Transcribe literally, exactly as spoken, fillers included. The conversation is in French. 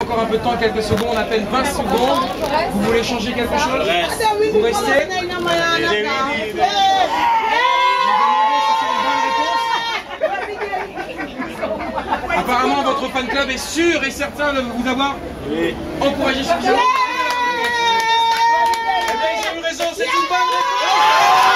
encore un peu de temps, quelques secondes, à peine vingt secondes. Vous voulez changer quelque chose? Vous restez? Apparemment, votre fan club est sûr et certain de vous avoir oui. encouragé suffisamment. Eh bien, ils ont eu raison, c'est une bonne réponse.